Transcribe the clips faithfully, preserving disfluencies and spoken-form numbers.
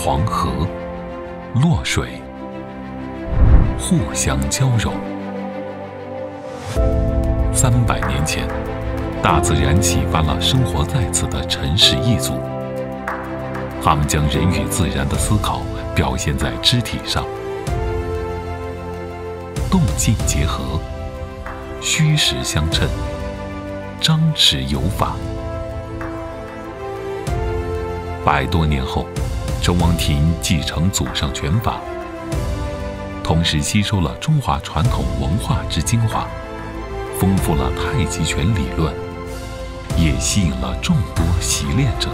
黄河、洛水互相交融。三百年前，大自然启发了生活在此的陈氏一族，他们将人与自然的思考表现在肢体上，动静结合，虚实相称，张弛有法。百多年后，周王庭继承祖上拳法，同时吸收了中华传统文化之精华，丰富了太极拳理论，也吸引了众多习练者。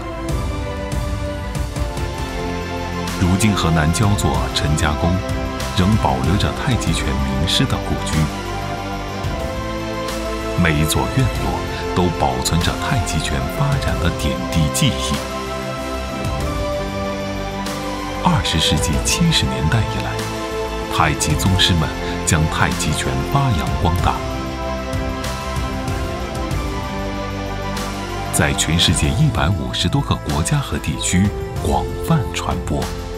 如今河南焦作陈家沟仍保留着太极拳名师的故居，每一座院落都保存着太极拳发展的点滴记忆。二十世纪七十年代以来，太极宗师们将太极拳发扬光大，在全世界一百五十多个国家和地区广泛传播。